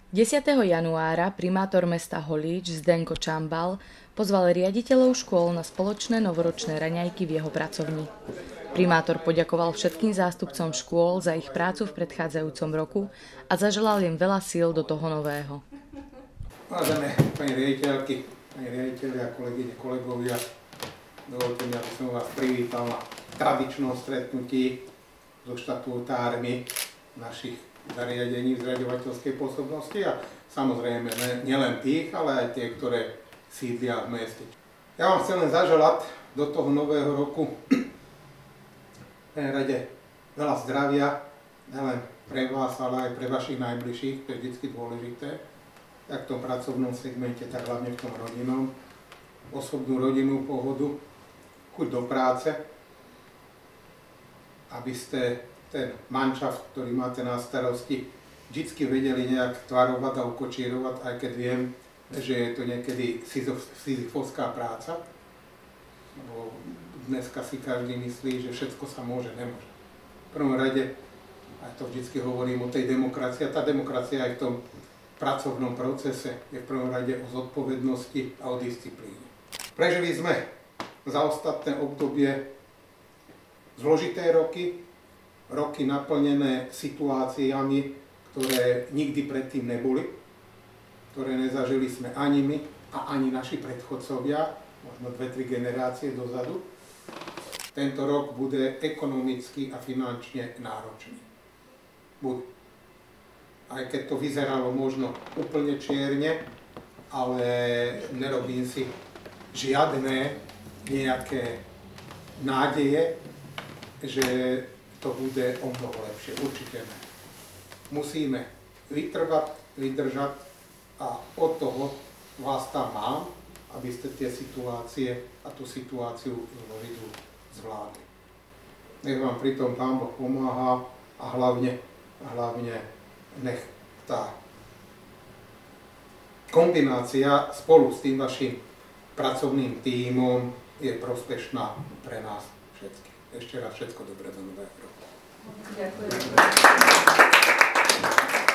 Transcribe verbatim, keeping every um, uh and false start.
desiateho januára primátor mesta Holíč Zdenko Čambal pozval riaditeľov škôl na spoločné novoročné raňajky v jeho pracovni. Primátor poďakoval všetkým zástupcom škôl za ich prácu v predchádzajúcom roku a zaželal im veľa síl do toho nového. Vážené pani riaditeľky, pani riaditeľia, kolegyne, kolegovia, dovolte mi, aby som vás privítal na tradičnom stretnutí so štatutármi našich zariadení v zriaďovateľskej pôsobnosti a samozrejme nielen tých, ale aj tie, ktoré sídlia v meste. Ja vám chcem len zaželať do toho nového roku v rade veľa zdravia, nielen pre vás, ale aj pre vašich najbližších, to je vždy dôležité, tak v tom pracovnom segmente, tak hlavne v tom rodinnom, osobnú rodinnú pohodu, chuť do práce, aby ste ten manšaft, ktorý máte na starosti, vždy vedeli nejak tvarovať a ukočírovať, aj keď viem, že je to niekedy sizifovská práca. Lebo dneska si každý myslí, že všetko sa môže, nemôže. V prvom rade, aj to vždy hovorím o tej demokracii, a tá demokracia aj v tom pracovnom procese je v prvom rade o zodpovednosti a o disciplíne. Prežili sme za ostatné obdobie zložité roky, roky naplnené situáciami, ktoré nikdy predtým neboli, ktoré nezažili sme ani my a ani naši predchodcovia, možno dve, tri generácie dozadu. Tento rok bude ekonomicky a finančne náročný. Bude. Aj keď to vyzeralo možno úplne čierne, ale nerobím si žiadne nejaké nádeje, že to bude o mnoho lepšie. Určite ne. Musíme vytrvať, vydržať a od toho vás tam mám, aby ste tie situácie a tú situáciu zložitu zvládli. Nech vám pri tom Pán Boh pomáha a hlavne, hlavne nech tá kombinácia spolu s tým vašim pracovným tímom je prospešná pre nás všetkých. Ešte raz všetko dobré do nového roku. Ďakujem.